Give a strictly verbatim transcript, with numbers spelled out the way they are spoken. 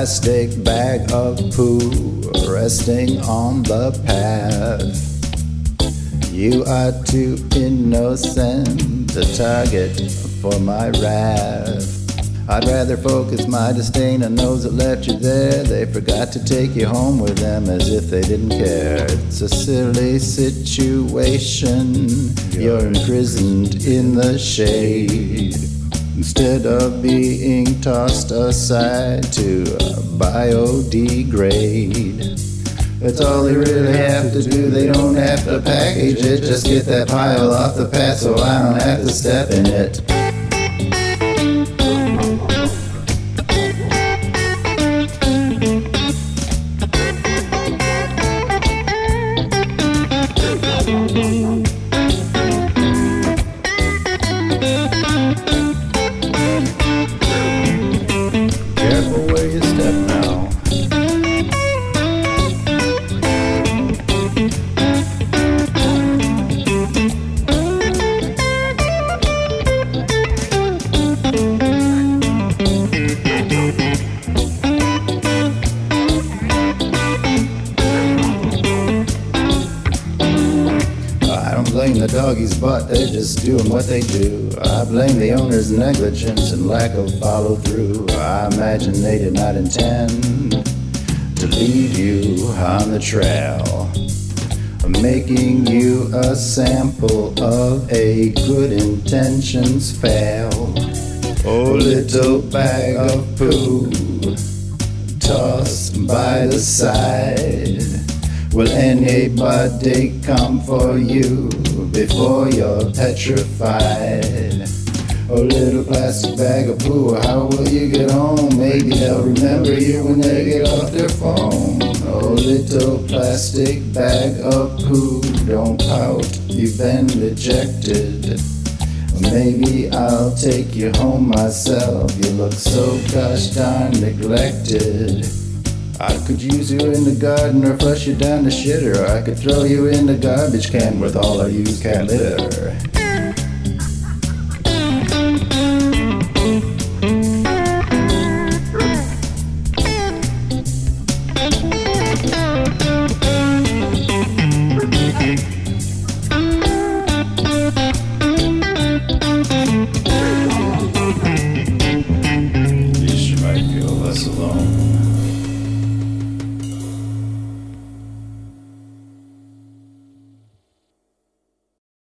plastic bag of poo resting on the path. You are too innocent, a target for my wrath. I'd rather focus my disdain on those that left you there. They forgot to take you home with them as if they didn't care. It's a silly situation. You're imprisoned in the shade instead of being tossed aside to biodegrade. That's all they really have to do. They don't have to package it. Just get that pile off the path so I don't have to step in it. Careful where you step now. I don't blame the doggies, but they're just doing what they do. I blame the owner's negligence and lack of follow-through. I imagine they did not intend to leave you on the trail, making you a sample of a good intentions fail. Oh, little bag of poo tossed by the side. Will anybody come for you before you're petrified? Oh, little plastic bag of poo, how will you get home? Maybe they'll remember you when they get off their phone. Oh, little plastic bag of poo, don't pout, you've been rejected. Maybe I'll take you home myself, you look so gosh darn neglected. I could use you in the garden or flush you down the shitter, or I could throw you in the garbage can with all our used cat litter. At least you might feel less alone.